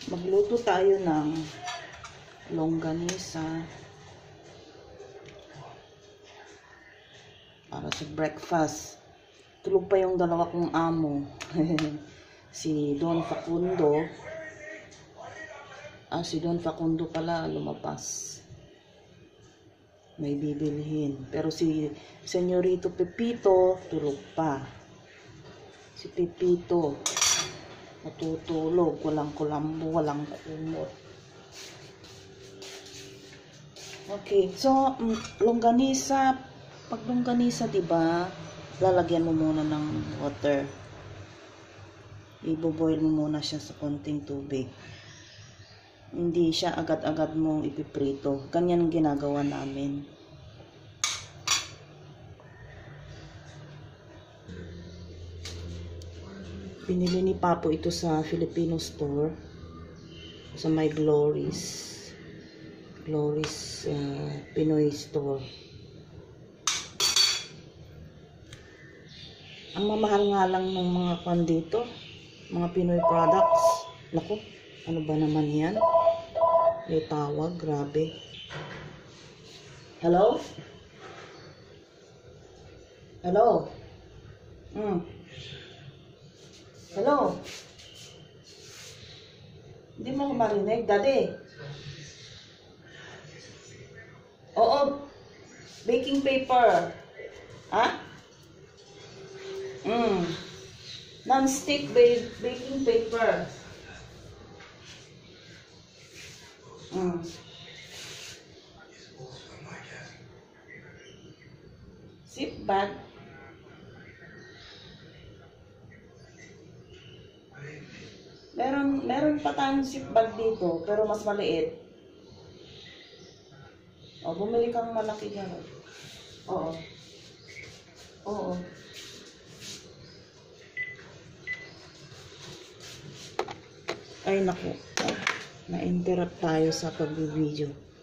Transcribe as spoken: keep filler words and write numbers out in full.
Magluto tayo ng longganisa para sa breakfast. Tulog pa yung dalawa kong amo. Si Don Facundo. Ah, si Don Facundo pala lumabas. May bibilhin. Pero si Senyorito Pepito tulog pa. Si Pepito natutulog, walang kulambo, walang kumot. Okay, so um, longganisa, pag longganisa, 'di ba? Lalagyan mo muna ng water. Ibo-boil mo muna siya sa konting tubig. Hindi siya agad-agad mong ipiprito. Ganyan ang ginagawa namin. Binili ni Papo ito sa Filipino store. Sa My Glories. Glories uh, Pinoy store. Ang mamahal nga lang ng mga pan dito. Mga Pinoy products. Naku, ano ba naman yan? May tawag, grabe. Hello? Hello? Hmm. Hello? Hindi mo ako marinig, Daddy. Oo. Baking paper. Ha? Hmm. Non-stick baking paper. Hmm. Zip bag. Meron, meron pa tayong zip bag dito, pero mas maliit. O, bumili kang malaki dyan. Oo. Oo. Ay, naku. Na-interrupt tayo sa pag-video.